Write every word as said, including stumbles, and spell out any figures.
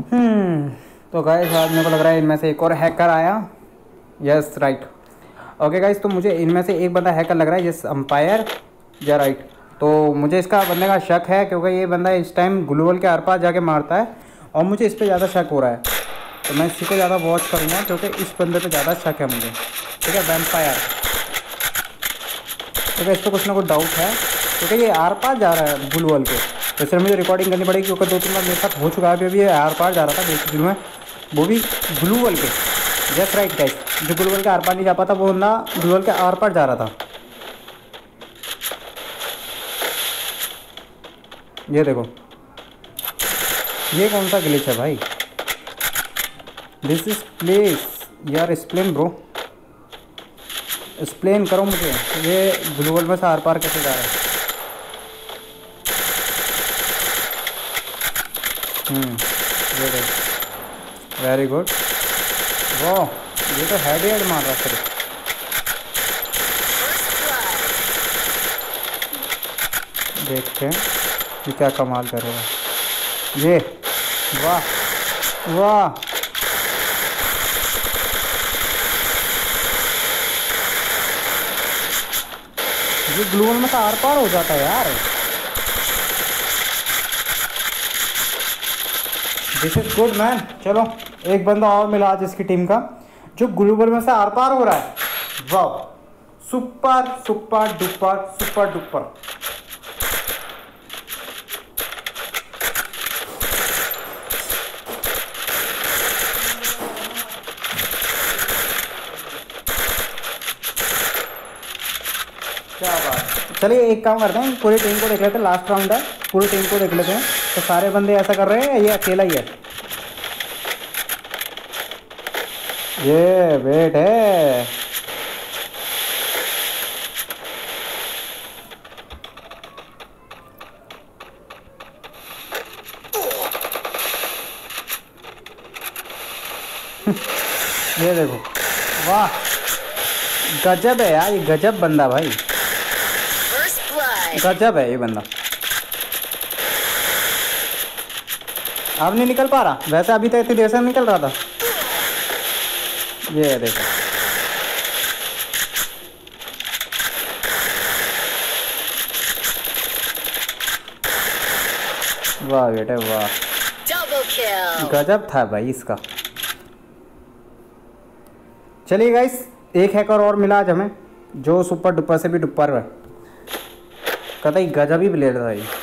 हम्म तो गाइस आज मेरे को लग रहा है इनमें से एक और हैकर आया। Yes right. ओके गाइस, तो मुझे इनमें से एक बंदा हैकर लग रहा है, यस अंपायर या राइट। तो मुझे इसका बंदे का शक है क्योंकि ये बंदा इस टाइम ग्लोबल के आर पार जाके मारता है और मुझे इस पर ज़्यादा शक हो रहा है। तो मैं इसी को ज़्यादा वॉच करूँगा क्योंकि इस बंदे पे ज़्यादा शक है मुझे। ठीक है, वैम्पायर। क्योंकि इस पर कुछ ना कुछ डाउट है क्योंकि ये आर पार जा रहा है ग्लोबल के। तो इसलिए मुझे रिकॉर्डिंग करनी पड़ेगी क्योंकि दो तीन बार मेरे साथ हो चुका है। अभी ये आर पार जा रहा था देख फिल्म में, वो भी ग्लोबल के। यस राइट गाइस, जो ग्लोबल के आर पार नहीं जा पाता वो बंदा ग्लोबल के आर पार जा रहा था। ये देखो, ये कौन सा ग्लिच है भाई? दिस इज प्लेस यार, एक्सप्लेन ब्रो, एक्सप्लेन करो मुझे, ये ग्लोबल में से आर पार कैसे जा रहा है? हम्म ये देखो, वेरी गुड। वाह, ये तो हेड हेड मार रहा सिर्फ। देखते हैं ये क्या कमाल करेगा ये। वाह वाह, ये ग्लोबल में से आर पार हो जाता है यार। This is good man. चलो एक बंदा और मिला आज इसकी टीम का जो ग्लोबल में से आर पार हो रहा है। वाह, super super duper super duper. क्या बात। चलिए एक काम करते हैं, पूरी टीम को देख लेते हैं। लास्ट राउंड है, पूरी टीम को देख लेते हैं। तो सारे बंदे ऐसा कर रहे हैं, ये अकेला ही है। ये वेट है, ये देखो। वाह, गजब है यार, ये गजब बंदा भाई, गजब है ये बंदा। अब नहीं निकल पा रहा, वैसे अभी तक इतनी देर से निकल रहा था। ये देखो, वाह बेटे वाह, गजब था भाई इसका। चलिए गाइस, एक हैकर और मिला आज हमें जो सुपर डुपर से भी डुपर है। कतई गजब ही प्लेयर था ये।